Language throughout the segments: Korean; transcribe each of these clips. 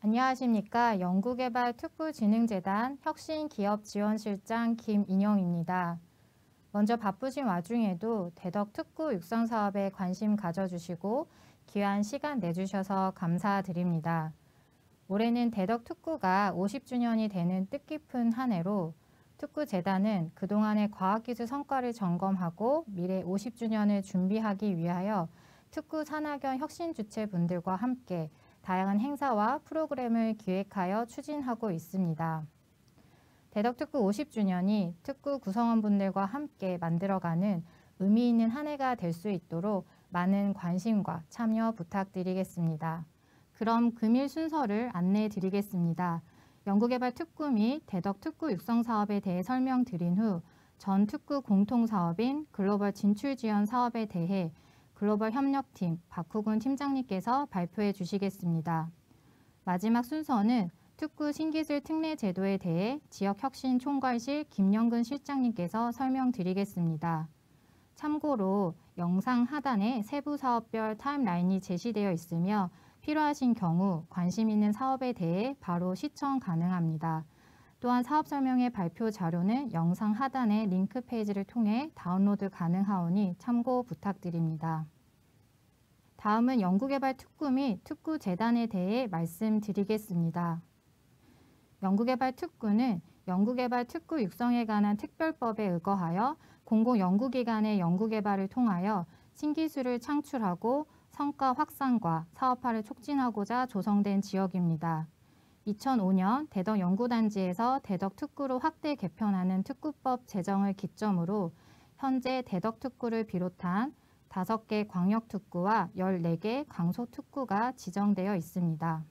안녕하십니까. 연구개발특구진흥재단 혁신기업지원실장 김인영입니다. 먼저 바쁘신 와중에도 대덕특구 육성사업에 관심 가져주시고 귀한 시간 내주셔서 감사드립니다. 올해는 대덕특구가 50주년이 되는 뜻깊은 한 해로 특구재단은 그동안의 과학기술 성과를 점검하고 미래 50주년을 준비하기 위하여 특구 산학연 혁신 주체분들과 함께 다양한 행사와 프로그램을 기획하여 추진하고 있습니다. 대덕특구 50주년이 특구 구성원분들과 함께 만들어가는 의미 있는 한 해가 될 수 있도록 많은 관심과 참여 부탁드리겠습니다. 그럼 금일 순서를 안내해 드리겠습니다. 연구개발 특구 및 대덕특구 육성 사업에 대해 설명드린 후 전 특구 공통사업인 글로벌 진출 지원 사업에 대해 글로벌 협력팀 박후군 팀장님께서 발표해 주시겠습니다. 마지막 순서는 특구 신기술 특례 제도에 대해 지역혁신총괄실 김영근 실장님께서 설명드리겠습니다. 참고로 영상 하단에 세부 사업별 타임라인이 제시되어 있으며 필요하신 경우 관심 있는 사업에 대해 바로 시청 가능합니다. 또한 사업 설명회 발표 자료는 영상 하단의 링크 페이지를 통해 다운로드 가능하오니 참고 부탁드립니다. 다음은 연구개발 특구 및 특구재단에 대해 말씀드리겠습니다. 연구개발 특구는 연구개발 특구 육성에 관한 특별법에 의거하여 공공연구기관의 연구개발을 통하여 신기술을 창출하고 성과 확산과 사업화를 촉진하고자 조성된 지역입니다. 2005년 대덕연구단지에서 대덕특구로 확대 개편하는 특구법 제정을 기점으로 현재 대덕특구를 비롯한 5개 광역특구와 14개 강소특구가 지정되어 있습니다.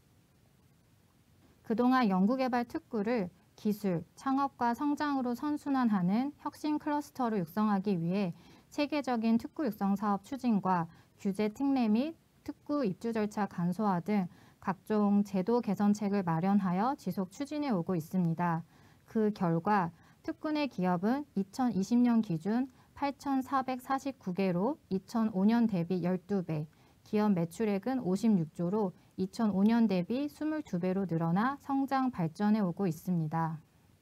그동안 연구개발 특구를 기술, 창업과 성장으로 선순환하는 혁신 클러스터로 육성하기 위해 체계적인 특구 육성 사업 추진과 규제 특례 및 특구 입주 절차 간소화 등 각종 제도 개선책을 마련하여 지속 추진해 오고 있습니다. 그 결과 특구 내 기업은 2020년 기준 8,449개로 2005년 대비 12배, 기업 매출액은 56조로 2005년 대비 22배로 늘어나 성장 발전해 오고 있습니다.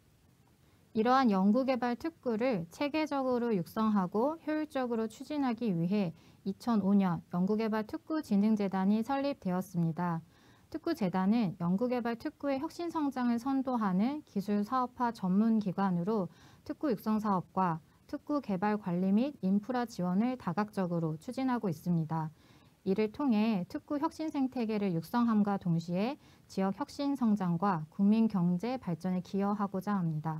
이러한 연구개발 특구를 체계적으로 육성하고 효율적으로 추진하기 위해 2005년 연구개발 특구진흥재단이 설립되었습니다. 특구재단은 연구개발 특구의 혁신성장을 선도하는 기술사업화 전문기관으로 특구 육성사업과 특구 개발 관리 및 인프라 지원을 다각적으로 추진하고 있습니다. 이를 통해 특구 혁신 생태계를 육성함과 동시에 지역 혁신 성장과 국민 경제 발전에 기여하고자 합니다.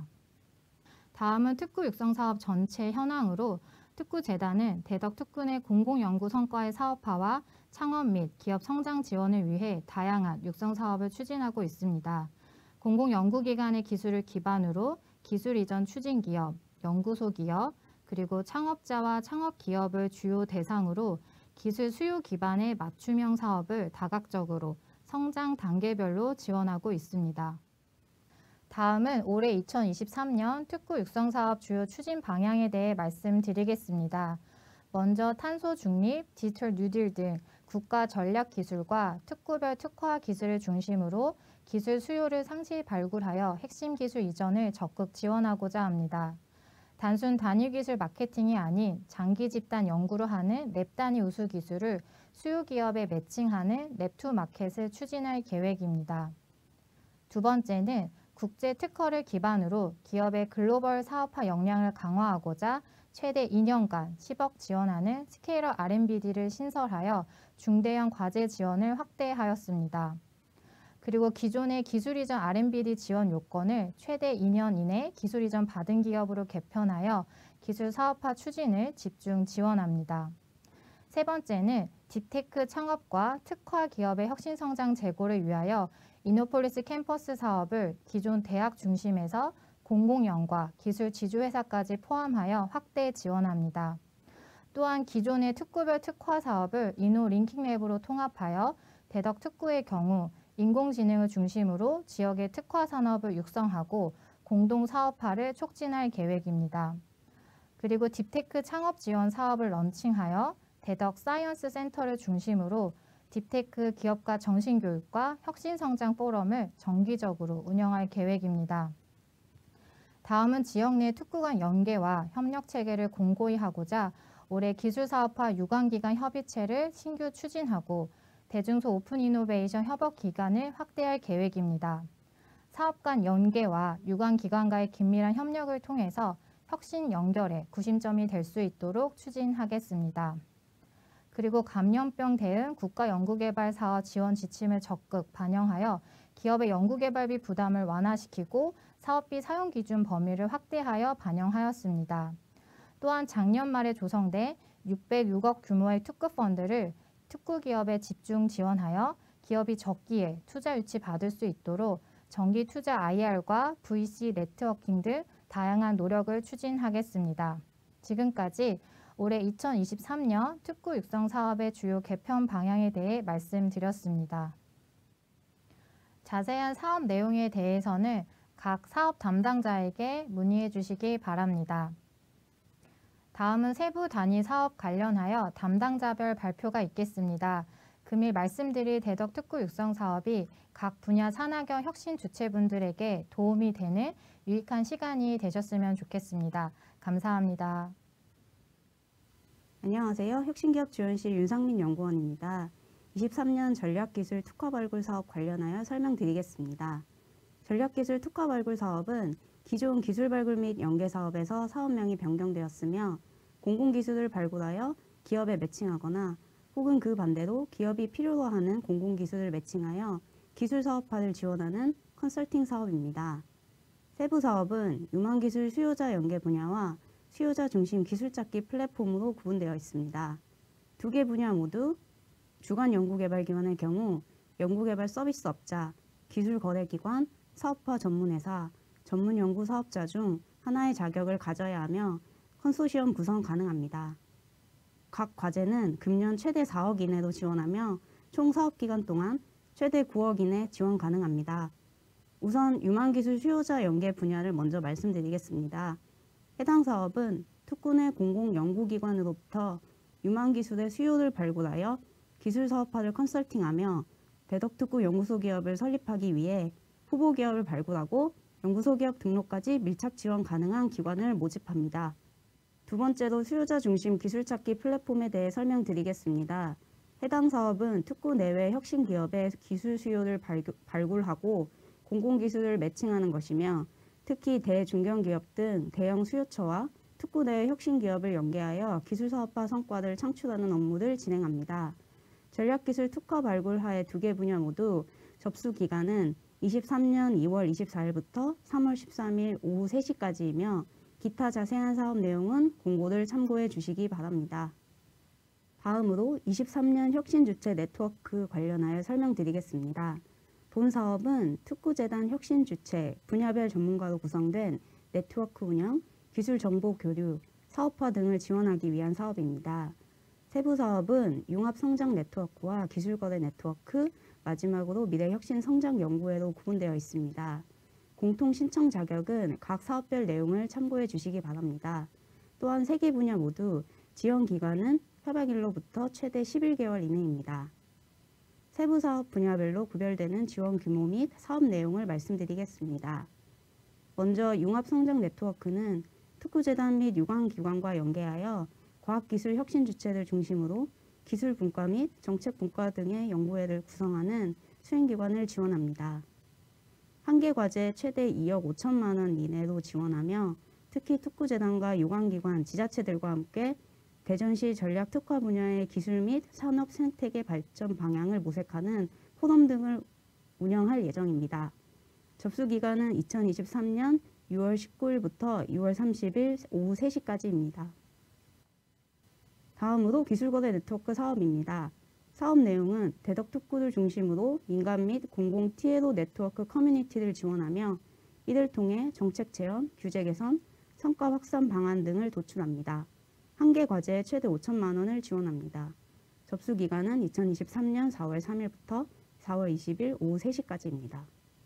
다음은 특구 육성 사업 전체 현황으로 특구재단은 대덕특구 내 공공연구 성과의 사업화와 창업 및 기업 성장 지원을 위해 다양한 육성 사업을 추진하고 있습니다. 공공연구기관의 기술을 기반으로 기술 이전 추진 기업, 연구소 기업, 그리고 창업자와 창업기업을 주요 대상으로 기술 수요 기반의 맞춤형 사업을 다각적으로 성장 단계별로 지원하고 있습니다. 다음은 올해 2023년 특구 육성 사업 주요 추진 방향에 대해 말씀드리겠습니다. 먼저 탄소 중립, 디지털 뉴딜 등 국가 전략 기술과 특구별 특화 기술을 중심으로 기술 수요를 상시 발굴하여 핵심 기술 이전을 적극 지원하고자 합니다. 단순 단위 기술 마케팅이 아닌 장기 집단 연구로 하는 랩 단위 우수 기술을 수요 기업에 매칭하는 랩2 마켓을 추진할 계획입니다. 두 번째는 국제 특허를 기반으로 기업의 글로벌 사업화 역량을 강화하고자 최대 2년간 10억 지원하는 스케일업 R&D를 신설하여 중대형 과제 지원을 확대하였습니다. 그리고 기존의 기술 이전 R&D 지원 요건을 최대 2년 이내 기술 이전 받은 기업으로 개편하여 기술 사업화 추진을 집중 지원합니다. 세 번째는 딥테크 창업과 특화 기업의 혁신 성장 제고를 위하여 이노폴리스 캠퍼스 사업을 기존 대학 중심에서 공공연과 기술 지주회사까지 포함하여 확대 지원합니다. 또한 기존의 특구별 특화 사업을 이노링킹랩으로 통합하여 대덕특구의 경우 인공지능을 중심으로 지역의 특화 산업을 육성하고 공동 사업화를 촉진할 계획입니다. 그리고 딥테크 창업 지원 사업을 런칭하여 대덕 사이언스 센터를 중심으로 딥테크 기업가 정신교육과 혁신성장 포럼을 정기적으로 운영할 계획입니다. 다음은 지역 내 특구 간 연계와 협력 체계를 공고히 하고자 올해 기술사업화 유관기관 협의체를 신규 추진하고 대중소 오픈 이노베이션 협업 기간을 확대할 계획입니다. 사업 간 연계와 유관기관과의 긴밀한 협력을 통해서 혁신 연결의 구심점이 될 수 있도록 추진하겠습니다. 그리고 감염병 대응 국가연구개발 사업 지원 지침을 적극 반영하여 기업의 연구개발비 부담을 완화시키고 사업비 사용 기준 범위를 확대하여 반영하였습니다. 또한 작년 말에 조성된 606억 규모의 특구 펀드를 특구 기업에 집중 지원하여 기업이 적기에 투자 유치 받을 수 있도록 정기 투자 IR과 VC 네트워킹 등 다양한 노력을 추진하겠습니다. 지금까지 올해 2023년 특구 육성 사업의 주요 개편 방향에 대해 말씀드렸습니다. 자세한 사업 내용에 대해서는 각 사업 담당자에게 문의해 주시기 바랍니다. 다음은 세부 단위 사업 관련하여 담당자별 발표가 있겠습니다. 금일 말씀드릴 대덕 특구 육성 사업이 각 분야 산하경 혁신 주체분들에게 도움이 되는 유익한 시간이 되셨으면 좋겠습니다. 감사합니다. 안녕하세요. 혁신기업 지원실 윤상민 연구원입니다. 23년 전략기술 특화 발굴 사업 관련하여 설명드리겠습니다. 전략기술 특화 발굴 사업은 기존 기술 발굴 및 연계 사업에서 사업명이 변경되었으며 공공기술을 발굴하여 기업에 매칭하거나 혹은 그 반대로 기업이 필요로 하는 공공기술을 매칭하여 기술 사업화를 지원하는 컨설팅 사업입니다. 세부 사업은 유망기술 수요자 연계 분야와 수요자 중심 기술 찾기 플랫폼으로 구분되어 있습니다. 두 개 분야 모두 주관 연구개발기관의 경우 연구개발 서비스업자, 기술거래기관, 사업화 전문회사, 전문연구사업자 중 하나의 자격을 가져야 하며 컨소시엄 구성 가능합니다. 각 과제는 금년 최대 4억 이내로 지원하며 총 사업기간 동안 최대 9억 이내 지원 가능합니다. 우선 유망기술 수요자 연계 분야를 먼저 말씀드리겠습니다. 해당 사업은 특구 내 공공연구기관으로부터 유망기술의 수요를 발굴하여 기술 사업화를 컨설팅하며 대덕특구 연구소 기업을 설립하기 위해 후보 기업을 발굴하고 연구소 기업 등록까지 밀착 지원 가능한 기관을 모집합니다. 두 번째로 수요자 중심 기술 찾기 플랫폼에 대해 설명드리겠습니다. 해당 사업은 특구 내외 혁신 기업의 기술 수요를 발굴하고 공공기술을 매칭하는 것이며 특히 대중견기업 등 대형 수요처와 특구 내외 혁신 기업을 연계하여 기술 사업화 성과를 창출하는 업무를 진행합니다. 전략기술 특화 발굴하의 두 개 분야 모두 접수 기간은 23년 2월 24일부터 3월 13일 오후 3시까지이며 기타 자세한 사업 내용은 공고를 참고해 주시기 바랍니다. 다음으로 23년 혁신주체 네트워크 관련하여 설명드리겠습니다. 본 사업은 특구재단 혁신주체, 분야별 전문가로 구성된 네트워크 운영, 기술 정보 교류, 사업화 등을 지원하기 위한 사업입니다. 세부 사업은 융합성장 네트워크와 기술거래 네트워크, 마지막으로 미래혁신성장연구회로 구분되어 있습니다. 공통 신청 자격은 각 사업별 내용을 참고해 주시기 바랍니다. 또한 세 개 분야 모두 지원 기간은 협약일로부터 최대 11개월 이내입니다. 세부 사업 분야별로 구별되는 지원 규모 및 사업 내용을 말씀드리겠습니다. 먼저 융합성장 네트워크는 특구재단 및 유관기관과 연계하여 과학기술 혁신 주체를 중심으로 기술 분과 및 정책 분과 등의 연구회를 구성하는 수행기관을 지원합니다. 한 개 과제 최대 2억 5천만 원 이내로 지원하며 특히 특구재단과 유관기관, 지자체들과 함께 대전시 전략 특화 분야의 기술 및 산업 생태계 발전 방향을 모색하는 포럼 등을 운영할 예정입니다. 접수 기간은 2023년 6월 19일부터 6월 30일 오후 3시까지입니다. 다음으로 기술거래 네트워크 사업입니다. 사업 내용은 대덕특구를 중심으로 민간 및 공공 TLO 네트워크 커뮤니티를 지원하며 이를 통해 정책 제언, 규제 개선, 성과 확산 방안 등을 도출합니다. 한 개 과제에 최대 5천만 원을 지원합니다. 접수 기간은 2023년 4월 3일부터 4월 20일 오후 3시까지입니다.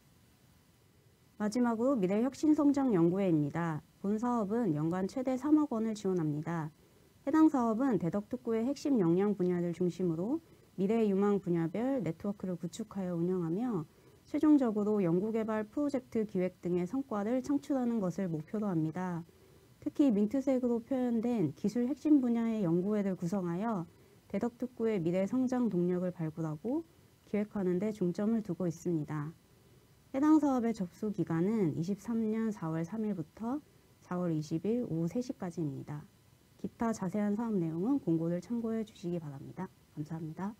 마지막으로 미래혁신성장연구회입니다. 본 사업은 연간 최대 3억 원을 지원합니다. 해당 사업은 대덕특구의 핵심 역량 분야를 중심으로 미래 유망 분야별 네트워크를 구축하여 운영하며 최종적으로 연구개발 프로젝트 기획 등의 성과를 창출하는 것을 목표로 합니다. 특히 민트색으로 표현된 기술 핵심 분야의 연구회를 구성하여 대덕특구의 미래 성장 동력을 발굴하고 기획하는 데 중점을 두고 있습니다. 해당 사업의 접수 기간은 23년 4월 3일부터 4월 20일 오후 3시까지입니다. 기타 자세한 사업 내용은 공고를 참고해 주시기 바랍니다. 감사합니다.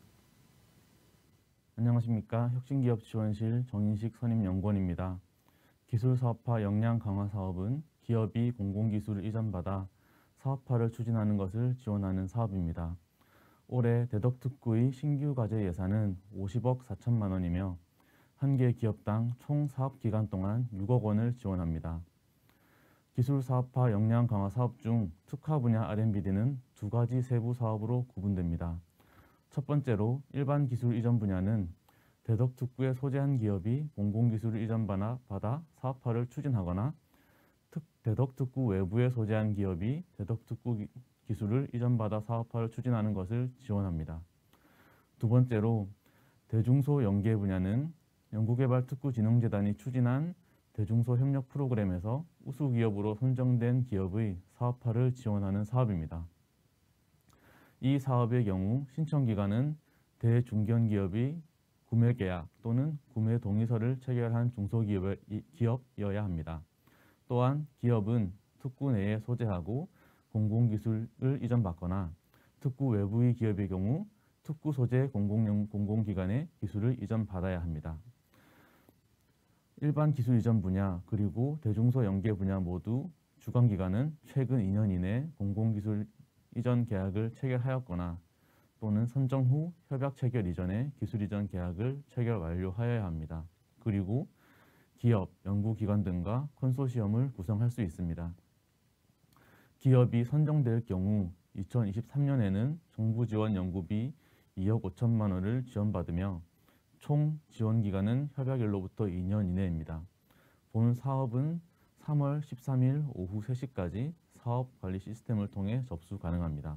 안녕하십니까. 혁신기업지원실 정인식 선임연구원입니다. 기술사업화 역량 강화 사업은 기업이 공공기술을 이전받아 사업화를 추진하는 것을 지원하는 사업입니다. 올해 대덕특구의 신규 과제 예산은 50억 4천만 원이며 한 개 기업당 총 사업기간 동안 6억 원을 지원합니다. 기술사업화 역량 강화 사업 중 특화 분야 R&D는 두 가지 세부 사업으로 구분됩니다. 첫 번째로 일반 기술 이전 분야는 대덕특구에 소재한 기업이 공공기술을 이전받아 사업화를 추진하거나 대덕특구 외부에 소재한 기업이 대덕특구 기술을 이전받아 사업화를 추진하는 것을 지원합니다. 두 번째로 대중소 연계 분야는 연구개발특구진흥재단이 추진한 대중소 협력 프로그램에서 우수기업으로 선정된 기업의 사업화를 지원하는 사업입니다. 이 사업의 경우 신청기관은 대중견기업이 구매계약 또는 구매 동의서를 체결한 중소기업이어야 합니다. 또한 기업은 특구 내에 소재하고 공공기술을 이전받거나 특구 외부의 기업의 경우 특구 소재 공공기관의 기술을 이전받아야 합니다. 일반 기술 이전 분야 그리고 대중소 연계 분야 모두 주관기관은 최근 2년 이내 공공기술 이전 계약을 체결하였거나 또는 선정 후 협약 체결 이전에 기술 이전 계약을 체결 완료하여야 합니다. 그리고 기업, 연구기관 등과 컨소시엄을 구성할 수 있습니다. 기업이 선정될 경우 2023년에는 정부 지원 연구비 2억 5천만 원을 지원받으며 총 지원기간은 협약일로부터 2년 이내입니다. 본 사업은 3월 13일 오후 3시까지 사업관리 시스템을 통해 접수 가능합니다.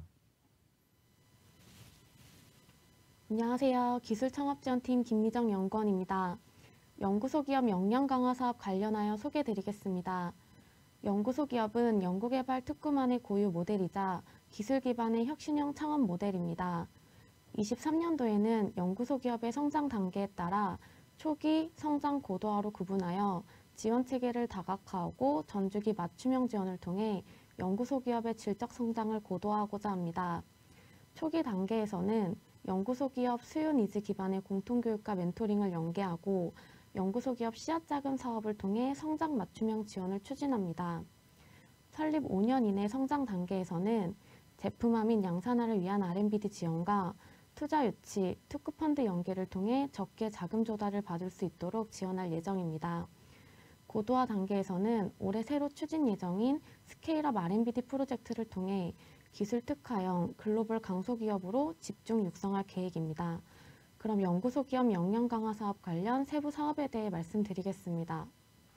안녕하세요. 기술창업지원팀 김미정 연구원입니다. 연구소 기업 역량 강화 사업 관련하여 소개드리겠습니다. 연구소 기업은 연구개발 특구만의 고유 모델이자 기술 기반의 혁신형 창업 모델입니다. 23년도에는 연구소 기업의 성장 단계에 따라 초기, 성장 고도화로 구분하여 지원 체계를 다각화하고 전주기 맞춤형 지원을 통해 연구소 기업의 질적 성장을 고도화하고자 합니다. 초기 단계에서는 연구소 기업 수요 니즈 기반의 공통교육과 멘토링을 연계하고 연구소 기업 씨앗자금 사업을 통해 성장 맞춤형 지원을 추진합니다. 설립 5년 이내 성장 단계에서는 제품화 및 양산화를 위한 R&D 지원과 투자 유치, 특구펀드 연계를 통해 적게 자금 조달을 받을 수 있도록 지원할 예정입니다. 고도화 단계에서는 올해 새로 추진 예정인 스케일업 R&D 프로젝트를 통해 기술 특화형 글로벌 강소기업으로 집중 육성할 계획입니다. 그럼 연구소 기업 역량 강화 사업 관련 세부 사업에 대해 말씀드리겠습니다.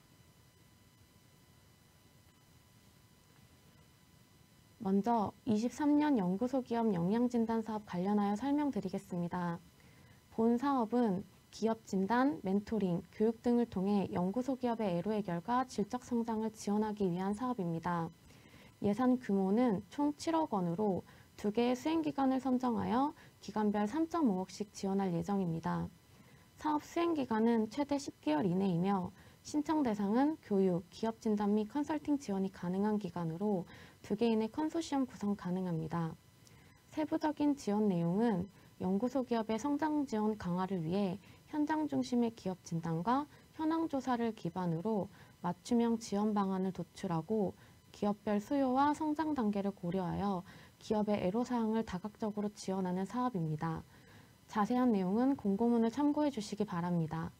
먼저 23년 연구소 기업 역량진단 사업 관련하여 설명드리겠습니다. 본 사업은 기업 진단, 멘토링, 교육 등을 통해 연구소 기업의 애로 해결과 질적 성장을 지원하기 위한 사업입니다. 예산 규모는 총 7억 원으로 2개의 수행기간을 선정하여 기간별 3.5억씩 지원할 예정입니다. 사업 수행기간은 최대 10개월 이내이며 신청 대상은 교육, 기업 진단 및 컨설팅 지원이 가능한 기간으로 2개 이내 컨소시엄 구성 가능합니다. 세부적인 지원 내용은 연구소 기업의 성장 지원 강화를 위해 현장 중심의 기업 진단과 현황 조사를 기반으로 맞춤형 지원 방안을 도출하고 기업별 수요와 성장 단계를 고려하여 기업의 애로사항을 다각적으로 지원하는 사업입니다. 자세한 내용은 공고문을 참고해 주시기 바랍니다.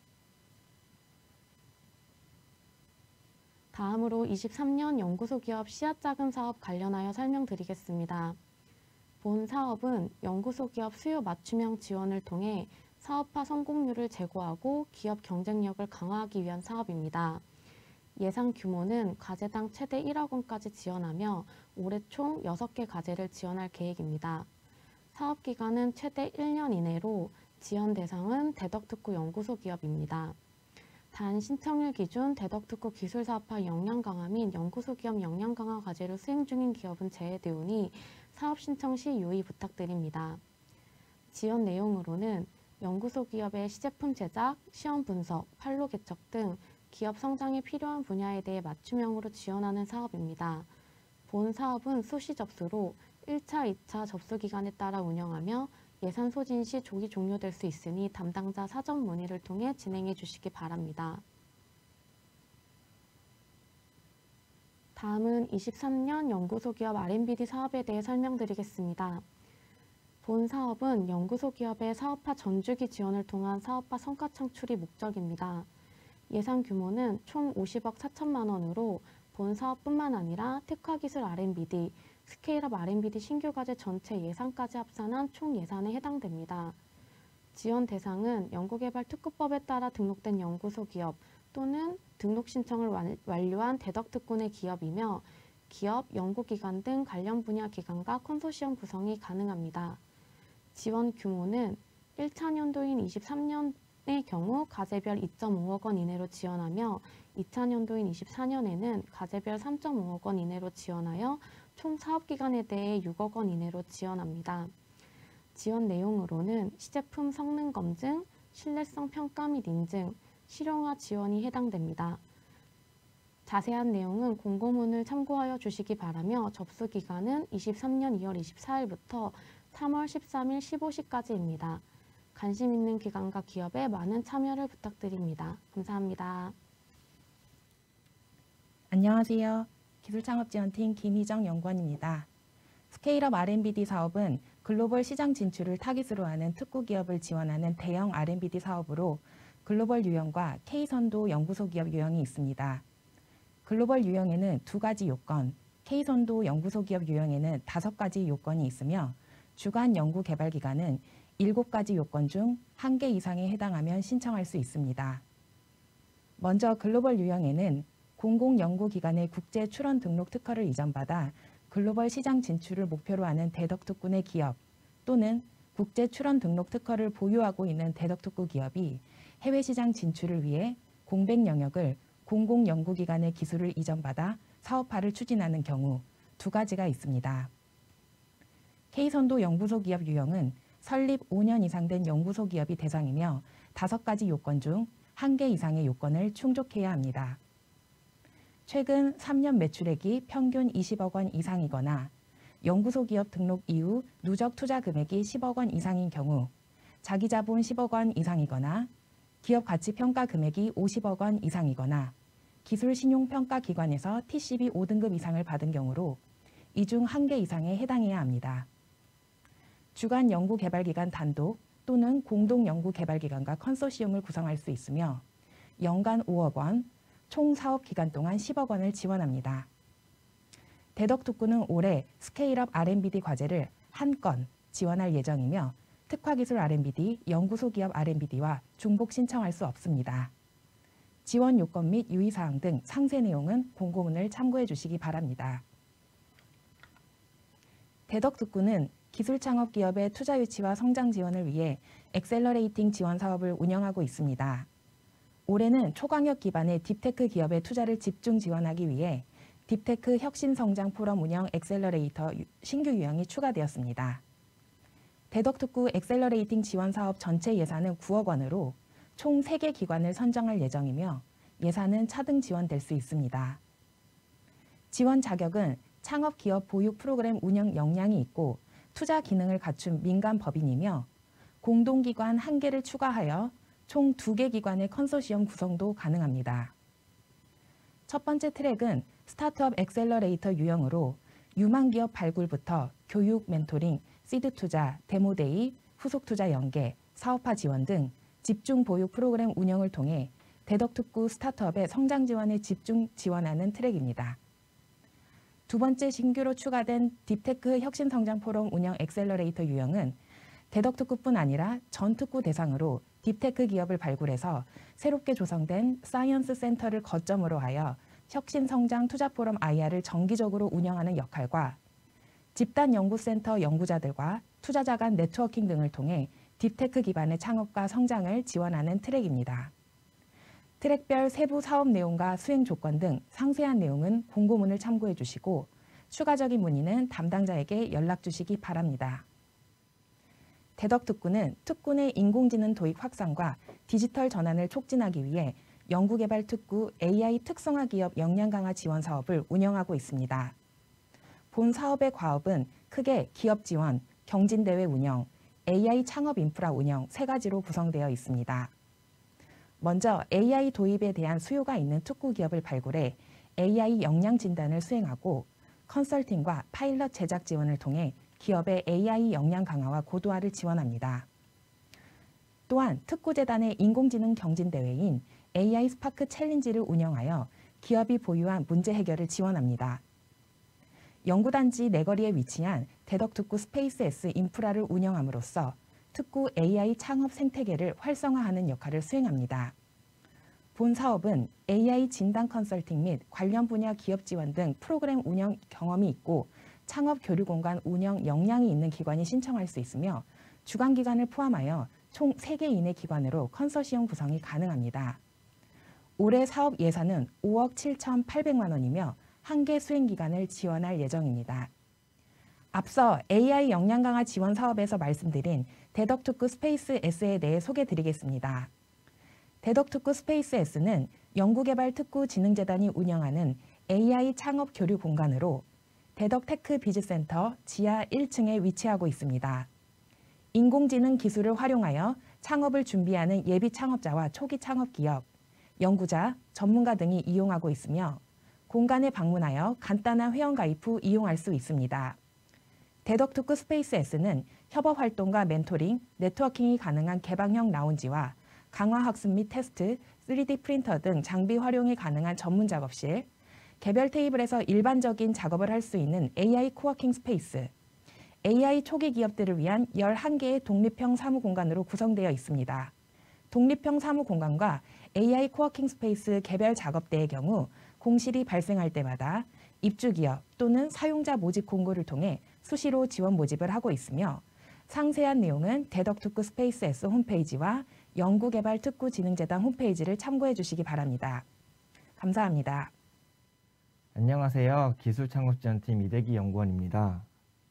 다음으로 23년 연구소 기업 씨앗자금 사업 관련하여 설명드리겠습니다. 본 사업은 연구소 기업 수요 맞춤형 지원을 통해 사업화 성공률을 제고하고 기업 경쟁력을 강화하기 위한 사업입니다. 예산 규모는 과제당 최대 1억 원까지 지원하며 올해 총 6개 과제를 지원할 계획입니다. 사업기간은 최대 1년 이내로 지원 대상은 대덕특구 연구소 기업입니다. 단 신청일 기준 대덕특구 기술사업화 역량 강화 및 연구소 기업 역량 강화 과제를 수행 중인 기업은 제외되오니 사업 신청 시 유의 부탁드립니다. 지원 내용으로는 연구소 기업의 시제품 제작, 시험 분석, 판로 개척 등 기업 성장에 필요한 분야에 대해 맞춤형으로 지원하는 사업입니다. 본 사업은 수시 접수로 1차, 2차 접수 기간에 따라 운영하며 예산 소진 시 조기 종료될 수 있으니 담당자 사전 문의를 통해 진행해 주시기 바랍니다. 다음은 23년 연구소 기업 R&BD 사업에 대해 설명드리겠습니다. 본 사업은 연구소 기업의 사업화 전주기 지원을 통한 사업화 성과 창출이 목적입니다. 예산 규모는 총 50억 4천만 원으로 본 사업뿐만 아니라 특화기술 R&BD, 스케일업 R&BD 신규 과제 전체 예산까지 합산한 총 예산에 해당됩니다. 지원 대상은 연구개발특구법에 따라 등록된 연구소 기업 또는 등록 신청을 완료한 대덕특구 내 기업이며 기업, 연구기관 등 관련 분야 기관과 컨소시엄 구성이 가능합니다. 지원 규모는 1차 년도인 23년의 경우 과제별 2.5억 원 이내로 지원하며 2차 년도인 24년에는 과제별 3.5억 원 이내로 지원하여 총 사업기간에 대해 6억 원 이내로 지원합니다. 지원 내용으로는 시제품 성능 검증, 신뢰성 평가 및 인증, 실용화 지원이 해당됩니다. 자세한 내용은 공고문을 참고하여 주시기 바라며 접수 기간은 23년 2월 24일부터 3월 13일 15시까지입니다. 관심 있는 기관과 기업에 많은 참여를 부탁드립니다. 감사합니다. 안녕하세요. 기술창업지원팀 김희정 연구원입니다. 스케일업 R&BD 사업은 글로벌 시장 진출을 타깃으로 하는 특구 기업을 지원하는 대형 R&BD 사업으로 글로벌 유형과 K선도 연구소 기업 유형이 있습니다. 글로벌 유형에는 2가지 요건, K선도 연구소 기업 유형에는 5가지 요건이 있으며 주간 연구 개발 기간은 7가지 요건 중 1개 이상에 해당하면 신청할 수 있습니다. 먼저 글로벌 유형에는 공공연구기관의 국제 출원 등록 특허를 이전받아 글로벌 시장 진출을 목표로 하는 대덕특구 내 기업 또는 국제 출원 등록 특허를 보유하고 있는 대덕특구 기업이 해외 시장 진출을 위해 공백 영역을 공공연구기관의 기술을 이전받아 사업화를 추진하는 경우 2가지가 있습니다. K선도 연구소 기업 유형은 설립 5년 이상 된 연구소 기업이 대상이며 5가지 요건 중 1개 이상의 요건을 충족해야 합니다. 최근 3년 매출액이 평균 20억 원 이상이거나 연구소 기업 등록 이후 누적 투자 금액이 10억 원 이상인 경우, 자기자본 10억 원 이상이거나 기업 가치 평가 금액이 50억 원 이상이거나 기술 신용평가 기관에서 TCB 5등급 이상을 받은 경우로 이 중 1개 이상에 해당해야 합니다. 주간 연구개발기관 단독 또는 공동연구개발기관과 컨소시엄을 구성할 수 있으며 연간 5억 원, 총 사업기간 동안 10억 원을 지원합니다. 대덕특구는 올해 스케일업 R&BD 과제를 1건 지원할 예정이며 특화기술 R&BD, 연구소 기업 R&BD와 중복 신청할 수 없습니다. 지원 요건 및 유의사항 등 상세 내용은 공고문을 참고해 주시기 바랍니다. 대덕특구는 기술창업 기업의 투자 유치와 성장 지원을 위해 엑셀러레이팅 지원 사업을 운영하고 있습니다. 올해는 초광역 기반의 딥테크 기업의 투자를 집중 지원하기 위해 딥테크 혁신성장 포럼 운영 엑셀러레이터 신규 유형이 추가되었습니다. 대덕특구 엑셀러레이팅 지원 사업 전체 예산은 9억 원으로 총 3개 기관을 선정할 예정이며 예산은 차등 지원될 수 있습니다. 지원 자격은 창업기업 보육 프로그램 운영 역량이 있고 투자 기능을 갖춘 민간 법인이며 공동기관 1개를 추가하여 총 2개 기관의 컨소시엄 구성도 가능합니다. 첫 번째 트랙은 스타트업 엑셀러레이터 유형으로 유망기업 발굴부터 교육, 멘토링, 시드 투자, 데모데이, 후속 투자 연계, 사업화 지원 등 집중 보육 프로그램 운영을 통해 대덕특구 스타트업의 성장 지원에 집중 지원하는 트랙입니다. 두 번째 신규로 추가된 딥테크 혁신성장 포럼 운영 엑셀러레이터 유형은 대덕특구뿐 아니라 전 특구 대상으로 딥테크 기업을 발굴해서 새롭게 조성된 사이언스 센터를 거점으로 하여 혁신성장 투자포럼 IR을 정기적으로 운영하는 역할과 집단연구센터 연구자들과 투자자 간 네트워킹 등을 통해 딥테크 기반의 창업과 성장을 지원하는 트랙입니다. 트랙별 세부 사업 내용과 수행 조건 등 상세한 내용은 공고문을 참고해 주시고 추가적인 문의는 담당자에게 연락 주시기 바랍니다. 대덕특구는 특구 내 인공지능 도입 확산과 디지털 전환을 촉진하기 위해 연구개발특구 AI 특성화 기업 역량 강화 지원 사업을 운영하고 있습니다. 본 사업의 과업은 크게 기업 지원, 경진대회 운영, AI 창업 인프라 운영 세 가지로 구성되어 있습니다. 먼저 AI 도입에 대한 수요가 있는 특구 기업을 발굴해 AI 역량 진단을 수행하고 컨설팅과 파일럿 제작 지원을 통해 기업의 AI 역량 강화와 고도화를 지원합니다. 또한 특구재단의 인공지능 경진대회인 AI 스파크 챌린지를 운영하여 기업이 보유한 문제 해결을 지원합니다. 연구단지 내거리에 위치한 대덕특구 스페이스 S 인프라를 운영함으로써 특구 AI 창업 생태계를 활성화하는 역할을 수행합니다. 본 사업은 AI 진단 컨설팅 및 관련 분야 기업 지원 등 프로그램 운영 경험이 있고 창업 교류 공간 운영 역량이 있는 기관이 신청할 수 있으며 주관 기관을 포함하여 총 3개 이내 기관으로 컨소시엄 구성이 가능합니다. 올해 사업 예산은 5억 7,800만 원이며 한개 수행 기간을 지원할 예정입니다. 앞서 AI 역량 강화 지원 사업에서 말씀드린 대덕특구 스페이스 S에 대해 소개드리겠습니다. 대덕특구 스페이스 S는 연구개발특구진흥재단이 운영하는 AI 창업 교류 공간으로 대덕테크 비즈센터 지하 1층에 위치하고 있습니다. 인공지능 기술을 활용하여 창업을 준비하는 예비 창업자와 초기 창업 기업, 연구자, 전문가 등이 이용하고 있으며 공간에 방문하여 간단한 회원가입 후 이용할 수 있습니다. 대덕특구 스페이스 S는 협업 활동과 멘토링, 네트워킹이 가능한 개방형 라운지와 강화 학습 및 테스트, 3D 프린터 등 장비 활용이 가능한 전문 작업실, 개별 테이블에서 일반적인 작업을 할 수 있는 AI 코워킹 스페이스, AI 초기 기업들을 위한 11개의 독립형 사무 공간으로 구성되어 있습니다. 독립형 사무 공간과 AI 코워킹 스페이스 개별 작업대의 경우 공실이 발생할 때마다 입주기업 또는 사용자 모집 공고를 통해 수시로 지원 모집을 하고 있으며 상세한 내용은 대덕특구 스페이스 S 홈페이지와 연구개발특구진흥재단 홈페이지를 참고해 주시기 바랍니다. 감사합니다. 안녕하세요. 기술창업지원팀 이대기 연구원입니다.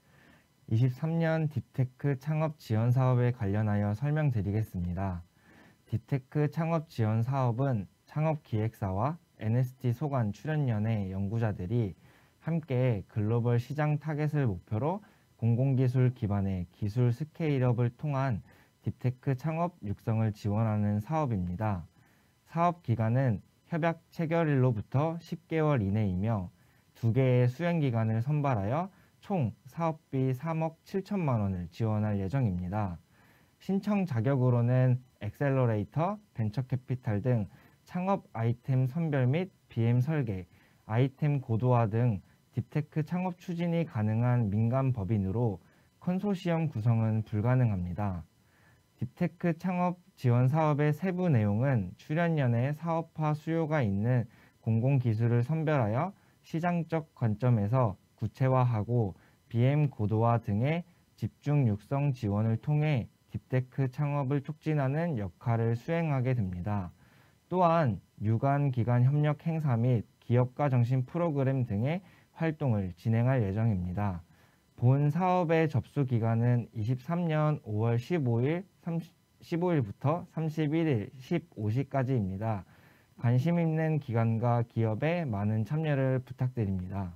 23년 딥테크 창업 지원 사업에 관련하여 설명드리겠습니다. 딥테크 창업 지원 사업은 창업기획사와 NST 소관 출연연의 연구자들이 함께 글로벌 시장 타겟을 목표로 공공기술 기반의 기술 스케일업을 통한 딥테크 창업 육성을 지원하는 사업입니다. 사업 기간은 협약 체결일로부터 10개월 이내이며 2개의 수행기간을 선발하여 총 사업비 3억 7천만 원을 지원할 예정입니다. 신청 자격으로는 엑셀러레이터, 벤처캐피탈 등 창업 아이템 선별 및 BM 설계, 아이템 고도화 등 딥테크 창업 추진이 가능한 민간 법인으로 컨소시엄 구성은 불가능합니다. 딥테크 창업 지원 사업의 세부 내용은 출연연의 사업화 수요가 있는 공공기술을 선별하여 시장적 관점에서 구체화하고 BM 고도화 등의 집중 육성 지원을 통해 딥테크 창업을 촉진하는 역할을 수행하게 됩니다. 또한 유관기관 협력 행사 및 기업가 정신 프로그램 등의 활동을 진행할 예정입니다. 본 사업의 접수 기간은 23년 5월 15일부터 31일 15시까지입니다. 관심 있는 기관과 기업의 많은 참여를 부탁드립니다.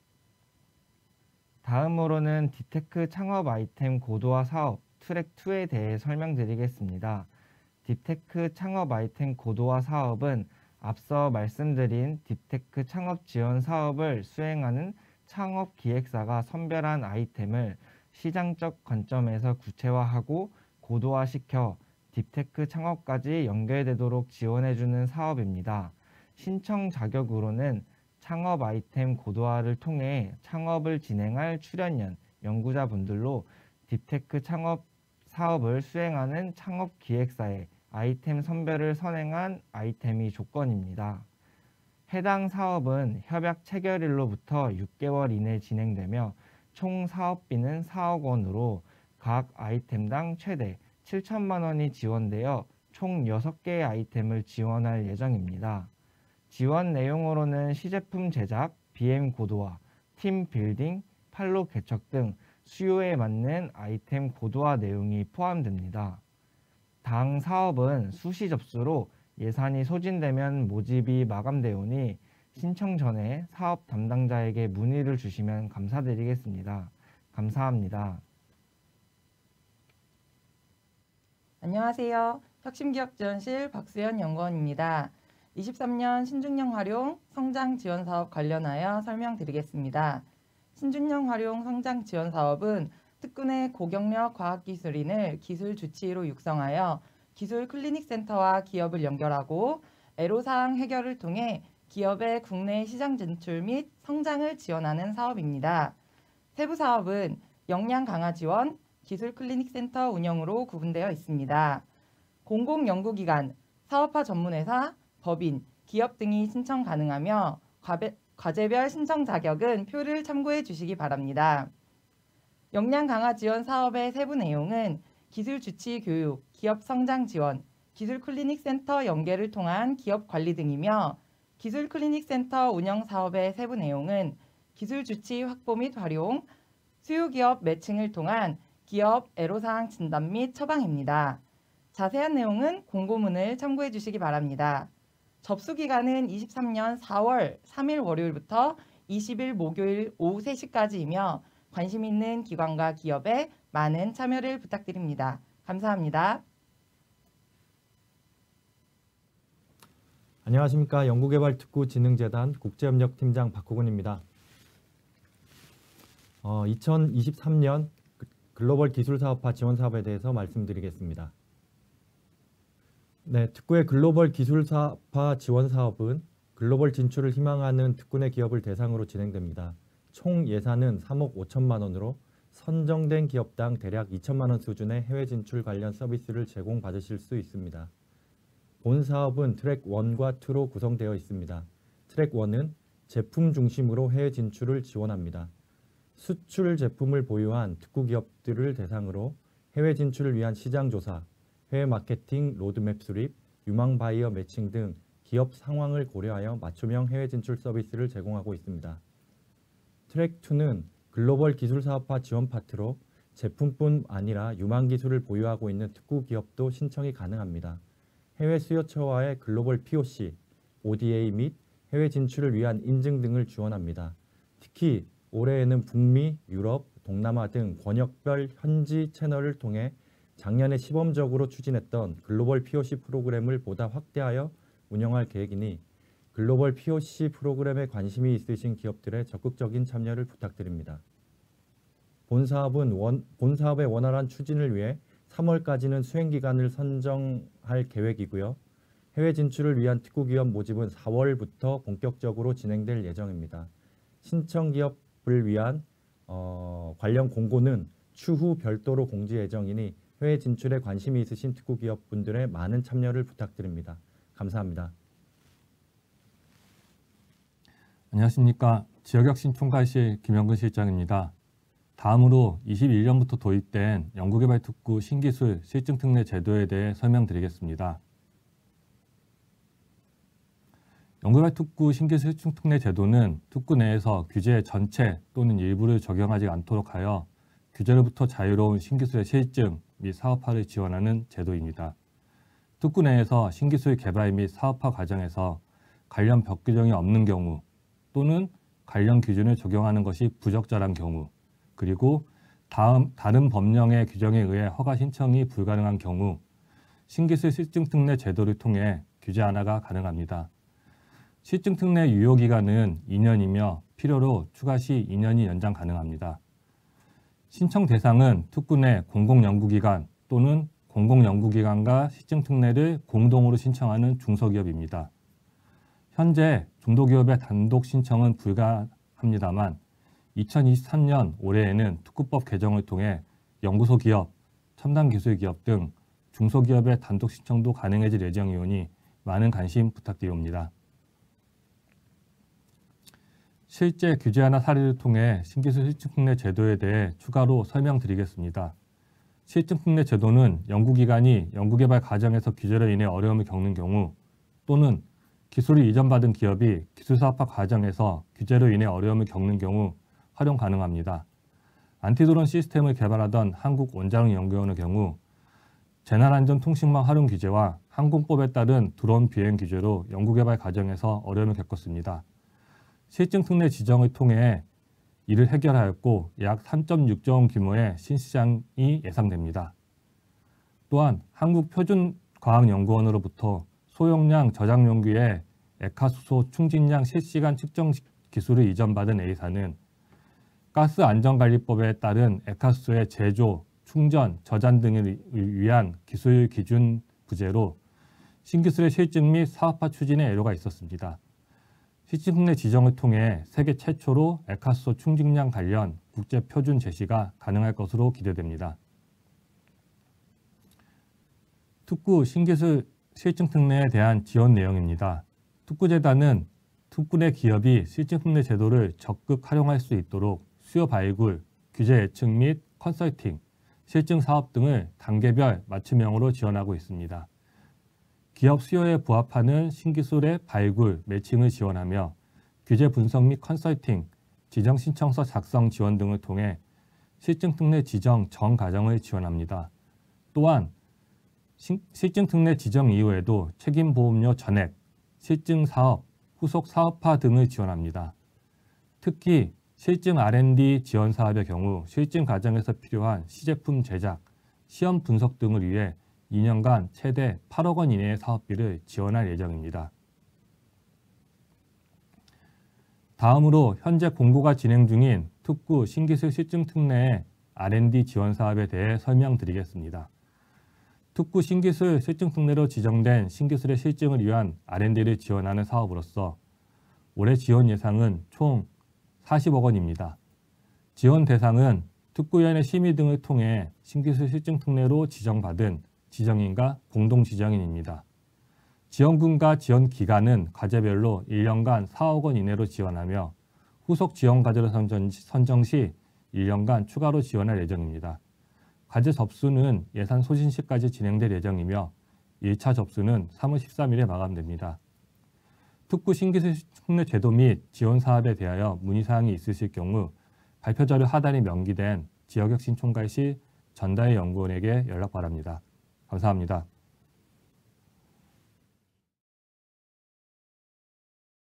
다음으로는 딥테크 창업 아이템 고도화 사업 트랙 2에 대해 설명드리겠습니다. 딥테크 창업 아이템 고도화 사업은 앞서 말씀드린 딥테크 창업 지원 사업을 수행하는 창업기획사가 선별한 아이템을 시장적 관점에서 구체화하고 고도화시켜 딥테크 창업까지 연결되도록 지원해주는 사업입니다. 신청 자격으로는 창업 아이템 고도화를 통해 창업을 진행할 출연연, 연구자분들로 딥테크 창업 사업을 수행하는 창업기획사의 아이템 선별을 선행한 아이템이 조건입니다. 해당 사업은 협약 체결일로부터 6개월 이내 진행되며 총 사업비는 4억 원으로 각 아이템당 최대 7천만 원이 지원되어 총 6개의 아이템을 지원할 예정입니다. 지원 내용으로는 시제품 제작, BM 고도화, 팀 빌딩, 판로 개척 등 수요에 맞는 아이템 고도화 내용이 포함됩니다. 당 사업은 수시 접수로 예산이 소진되면 모집이 마감되오니 신청 전에 사업 담당자에게 문의를 주시면 감사드리겠습니다. 감사합니다. 안녕하세요. 혁신기업지원실 박수연 연구원입니다. 23년 신중령 활용 성장 지원 사업 관련하여 설명드리겠습니다. 신중령 활용 성장 지원 사업은 특군의 고경력 과학기술인을 기술 주치의로 육성하여 기술 클리닉 센터와 기업을 연결하고 애로사항 해결을 통해 기업의 국내 시장 진출 및 성장을 지원하는 사업입니다. 세부 사업은 역량 강화 지원, 기술 클리닉 센터 운영으로 구분되어 있습니다. 공공연구기관, 사업화 전문회사, 법인, 기업 등이 신청 가능하며 과제별 신청 자격은 표를 참고해 주시기 바랍니다. 역량 강화 지원 사업의 세부 내용은 기술 주치 교육, 기업 성장 지원, 기술 클리닉 센터 연계를 통한 기업 관리 등이며 기술 클리닉 센터 운영 사업의 세부 내용은 기술 주치 확보 및 활용, 수요 기업 매칭을 통한 기업 애로사항 진단 및 처방입니다. 자세한 내용은 공고문을 참고해 주시기 바랍니다. 접수 기간은 23년 4월 3일 월요일부터 20일 목요일 오후 3시까지이며 관심 있는 기관과 기업에 많은 참여를 부탁드립니다. 감사합니다. 안녕하십니까. 연구개발특구진흥재단 국제협력팀장 박호근입니다. 2023년 글로벌 기술사업화 지원사업에 대해서 말씀드리겠습니다. 네, 특구의 글로벌 기술사업화 지원사업은 글로벌 진출을 희망하는 특군의 기업을 대상으로 진행됩니다. 총 예산은 3억 5천만 원으로 선정된 기업당 대략 2천만 원 수준의 해외 진출 관련 서비스를 제공받으실 수 있습니다. 본 사업은 트랙 1과 2로 구성되어 있습니다. 트랙 1은 제품 중심으로 해외 진출을 지원합니다. 수출 제품을 보유한 특구 기업들을 대상으로 해외 진출을 위한 시장 조사, 해외 마케팅 로드맵 수립, 유망 바이어 매칭 등 기업 상황을 고려하여 맞춤형 해외 진출 서비스를 제공하고 있습니다. 트랙 2는 글로벌 기술 사업화 지원 파트로 제품뿐 아니라 유망 기술을 보유하고 있는 특구 기업도 신청이 가능합니다. 해외 수요처와의 글로벌 POC, ODA 및 해외 진출을 위한 인증 등을 지원합니다. 특히 올해에는 북미, 유럽, 동남아 등 권역별 현지 채널을 통해 작년에 시범적으로 추진했던 글로벌 POC 프로그램을 보다 확대하여 운영할 계획이니 글로벌 POC 프로그램에 관심이 있으신 기업들의 적극적인 참여를 부탁드립니다. 본 사업의 원활한 추진을 위해 3월까지는 수행기간을 선정할 계획이고요. 해외 진출을 위한 특구기업 모집은 4월부터 본격적으로 진행될 예정입니다. 신청 기업을 위한 관련 공고는 추후 별도로 공지 예정이니 해외 진출에 관심이 있으신 특구기업분들의 많은 참여를 부탁드립니다. 감사합니다. 안녕하십니까. 지역혁신 총괄실 김영근 실장입니다. 다음으로 21년부터 도입된 연구개발특구 신기술 실증특례 제도에 대해 설명드리겠습니다. 연구개발특구 신기술 실증특례 제도는 특구 내에서 규제 전체 또는 일부를 적용하지 않도록 하여 규제로부터 자유로운 신기술의 실증 및 사업화를 지원하는 제도입니다. 특구 내에서 신기술 개발 및 사업화 과정에서 관련 법 규정이 없는 경우 또는 관련 기준을 적용하는 것이 부적절한 경우 그리고 다른 법령의 규정에 의해 허가 신청이 불가능한 경우 신기술 실증특례 제도를 통해 규제 완화가 가능합니다. 실증특례 유효기간은 2년이며 필요로 추가 시 2년이 연장 가능합니다. 신청 대상은 특구 내 공공연구기관 또는 공공연구기관과 실증특례를 공동으로 신청하는 중소기업입니다. 현재 중소기업의 단독 신청은 불가합니다만 2023년 올해에는 특구법 개정을 통해 연구소 기업, 첨단기술 기업 등 중소기업의 단독 신청도 가능해질 예정이오니 많은 관심 부탁드립니다. 실제 규제 완화 사례를 통해 신기술 실증특례 제도에 대해 추가로 설명드리겠습니다. 실증 특례 제도는 연구기관이 연구개발 과정에서 규제로 인해 어려움을 겪는 경우 또는 기술을 이전받은 기업이 기술사업화 과정에서 규제로 인해 어려움을 겪는 경우 활용 가능합니다. 안티드론 시스템을 개발하던 한국원자력연구원의 경우 재난안전통신망 활용 규제와 항공법에 따른 드론 비행 규제로 연구개발 과정에서 어려움을 겪었습니다. 실증 특례 지정을 통해 이를 해결하였고 약 3.6조 원 규모의 신시장이 예상됩니다. 또한 한국표준과학연구원으로부터 소용량 저장용기의 액화수소 충진량 실시간 측정 기술을 이전받은 A사는 가스 안전관리법에 따른 액화수소의 제조, 충전, 저장 등을 위한 기술 기준 부재로 신기술의 실증 및 사업화 추진에 애로가 있었습니다. 실증 특례 지정을 통해 세계 최초로 액화수소 충진량 관련 국제 표준 제시가 가능할 것으로 기대됩니다. 특구 신기술 실증 특례에 대한 지원 내용입니다. 특구재단은 특구 내 기업이 실증 특례 제도를 적극 활용할 수 있도록 수요 발굴, 규제 예측 및 컨설팅, 실증 사업 등을 단계별 맞춤형으로 지원하고 있습니다. 기업 수요에 부합하는 신기술의 발굴, 매칭을 지원하며 규제 분석 및 컨설팅, 지정 신청서 작성 지원 등을 통해 실증 특례 지정 전 과정을 지원합니다. 또한 실증 특례 지정 이후에도 책임 보험료 전액, 실증 사업, 후속 사업화 등을 지원합니다. 특히 실증 R&D 지원 사업의 경우 실증 과정에서 필요한 시제품 제작, 시험 분석 등을 위해 2년간 최대 8억 원 이내의 사업비를 지원할 예정입니다. 다음으로 현재 공고가 진행 중인 특구 신기술 실증 특례의 R&D 지원 사업에 대해 설명드리겠습니다. 특구 신기술 실증 특례로 지정된 신기술의 실증을 위한 R&D를 지원하는 사업으로서 올해 지원 예상은 총 40억 원입니다. 지원 대상은 특구위원회 심의 등을 통해 신기술 실증 특례로 지정받은 지정인과 공동지정인입니다. 지원금과 지원 기간은 과제별로 1년간 4억 원 이내로 지원하며 후속 지원 과제를 선정 시 1년간 추가로 지원할 예정입니다. 과제 접수는 예산 소진 시까지 진행될 예정이며 1차 접수는 3월 13일에 마감됩니다. 특구 신기술 특례 제도 및 지원 사업에 대하여 문의사항이 있으실 경우 발표자료 하단에 명기된 지역혁신 총괄 시 전다혜 연구원에게 연락 바랍니다. 감사합니다.